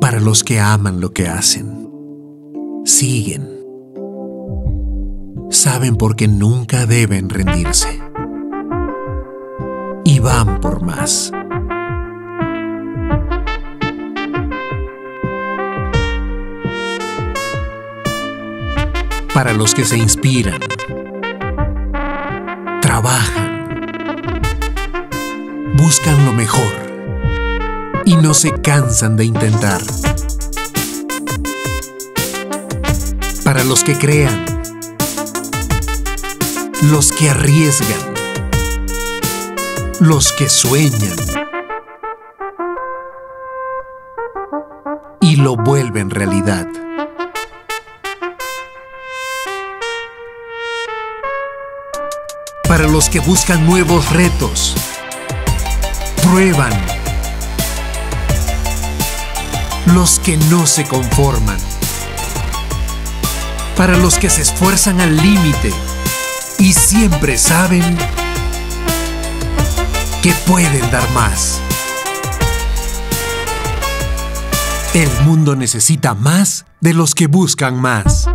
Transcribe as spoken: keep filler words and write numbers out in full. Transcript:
Para los que aman lo que hacen, siguen. Saben por qué nunca deben rendirse. Y van por más. Para los que se inspiran, trabajan, buscan lo mejor y no se cansan de intentar. Para los que crean, los que arriesgan, los que sueñan y lo vuelven realidad. Para los que buscan nuevos retos, prueban, los que no se conforman. Para los que se esfuerzan al límite y siempre saben que pueden dar más. El mundo necesita más de los que buscan más.